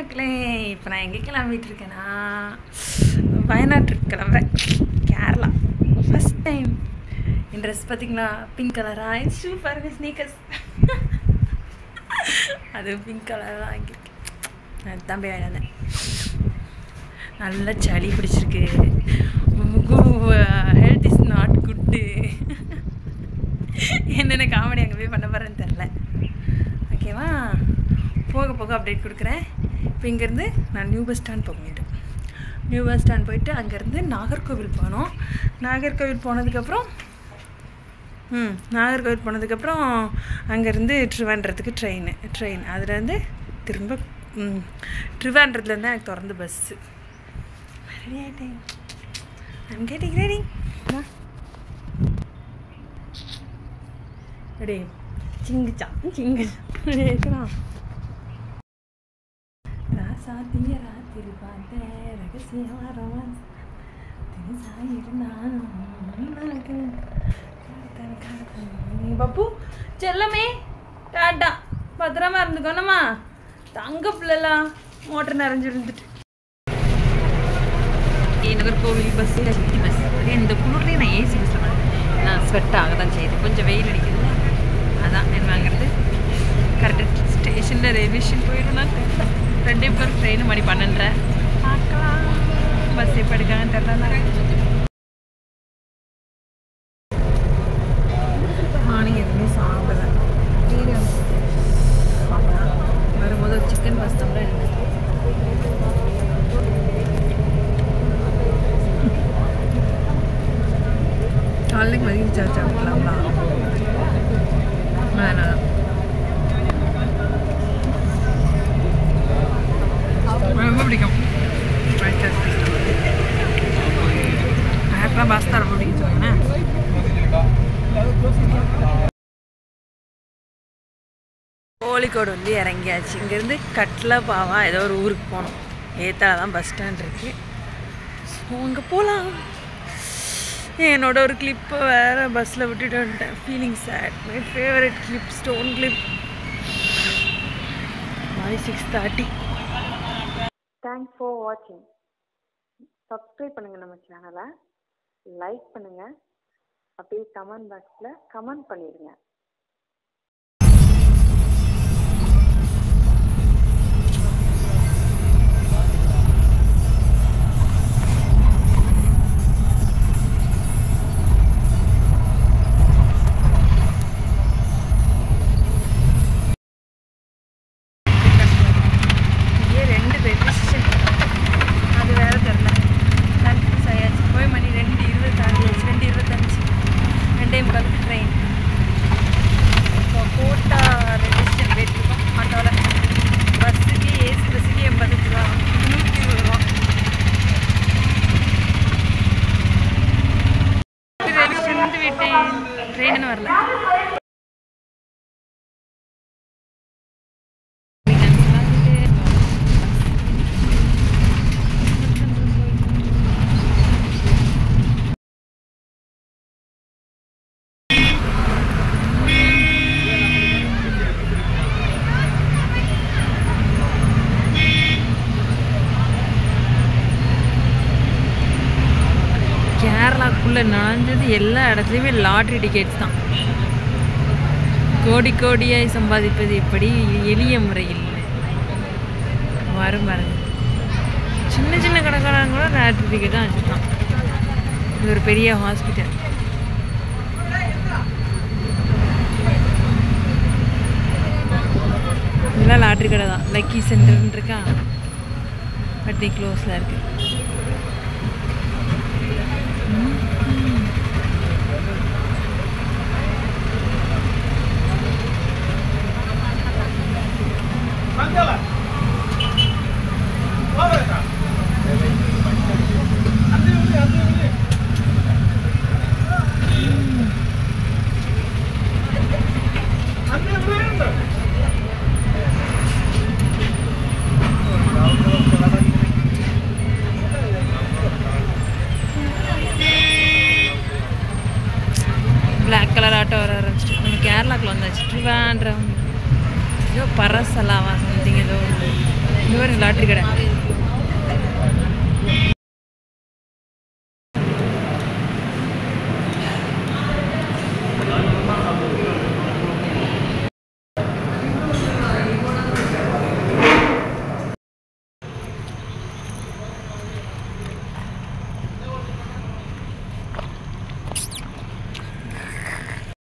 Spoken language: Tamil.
மக்களே, இப்போ நான் எங்கே கிளம்பிட்டு இருக்கேன்னா வயநாடு ட்ரிப் கிளம்புறேன். Kerala first time. என் ட்ரெஸ் பார்த்திங்களா பிங்க் கலராக, என் ஷூ பாருங்க ஸ்னீக்கர்ஸ் அது பிங்க் கலராக வாங்கியிருக்கேன். நான் தம்பி வாங்கினேன். நல்லா சளி பிடிச்சிருக்கு. Health is not good. என்னென்ன காமெடி அங்கே போய் பண்ண போகிறேன்னு தெரில. ஓகேவா, போக போக அப்டேட் கொடுக்குறேன். இப்போ இங்கேருந்து நான் நியூ பஸ் ஸ்டாண்ட் போக வேண்டும். நியூ பஸ் ஸ்டாண்ட் போயிட்டு அங்கேருந்து நாகர்கோவில் போனோம். நாகர்கோவில் போனதுக்கப்புறம் அங்கேருந்து ட்ரிவாண்ட்ரத்துக்கு ட்ரெயின் அதுலேருந்து திரும்ப ட்ரிவாண்ட்ரத்துலேருந்து எனக்கு திறந்து பஸ்ஸு. ரெடி ஆகிட்டேன். I'm getting ready. ரெடி சிங்குச்சா ரெடி ஆகிக்கலாம். ராசாத்திய ராத்திரி பார்த்தேன் ரகசியமாக ரொமான்ஸ் பப்பு செல்லமே டாட்டா, பத்திரமா இருந்துக்கோனம்மா. தங்க பிள்ளைலாம் மோட்டர் நிறைஞ்சு இருந்துட்டு. Nagercoil bus city bus. இந்த குளிர்லேயே நான் ஏசி பஸ்ஸில் பண்ணேன். நான் ஸ்வெட் ஆக தான் செய்யுது. கொஞ்சம் வெயில் அடிக்குது. அதான் என்ன வாங்குறது. கரெக்டாக ஸ்டேஷனில் ரயில்வே ஸ்டேஷன் போயிடும்னா ரெண்டே பேர் ட்ரெயின் மணி 12:30. பார்க்கலாம் பஸ் எப்போ எடுக்காங்கன்னு தெரியல. மார்னிங் எதுவுமே சாப்பிடல. வரும்போது ஒரு சிக்கன் பாஸ்தா கூட எடுத்தேன். காலைக்கு மதியம் சார்ஜ் ஆகலாம்லாம். வேணாம், ரொம்ப பிடிக்கும். எனக்குலாம் பாஸ்தா ரொம்ப பிடிக்கும் சொல்லுங்கண்ணே. கோழிக்கோடு வந்து இறங்கியாச்சு. இங்கேருந்து கட்லபாவா ஏதோ ஒரு ஊருக்கு போகணும். ஏத்தால தான் பஸ் ஸ்டாண்ட் இருக்குது. ஸோ அங்கே போகலாம். என்னோட ஒரு கிளிப்பை வேறு பஸ்ஸில் விட்டுட்டு வந்துட்டேன். Feeling sad. My favourite clip, stone clip. 6:30. Thanks for வாட்சிங். சப்ஸ்கிரைப் பண்ணுங்கள் நம்ம சேனலை, லைக் பண்ணுங்கள், அப்படியே கமெண்ட் பாக்ஸில் கமெண்ட் பண்ணிடுங்க. ட்ரெயின் கோட்டா ரெஜிஸ்டர் வெயிட் இருக்கும். ஆட்டோவில் பஸ்ஸுக்கு ஏசி பஸ்ஸுக்கு 85 ரூபா, 120 ரூபா. ரெடிஷன் விட்டேன். ட்ரெயின்னு வரல. கேரளாக்குள்ளே நுழைஞ்சது எல்லா இடத்துலையுமே லாட்ரி டிக்கெட்ஸ் தான். கோடி கோடியாய் சம்பாதிப்பது எப்படி எளிய முறையில் வரும் பாருங்க. சின்ன சின்ன கடைக்காரங்க கூட லாட்ரி டிக்கெட் தான் வச்சுருக்கான். இது ஒரு பெரிய ஹாஸ்பிட்டல். இதெல்லாம் லாட்ரி கடை தான். லக்கி சென்டர்னு இருக்கா, பட் க்ளோஸில் இருக்குது. பிளாக் கலர் ஆட்டோ வர ஆரம்பிச்சிட்டு நம்ம கேரளாக்குள்ள வந்தாச்சு. ட்ரிவாண்ட்ரம் ஏதோ பரசலாவா சம்திங் ஏதோ இது ஒரு லாட்ரி கடை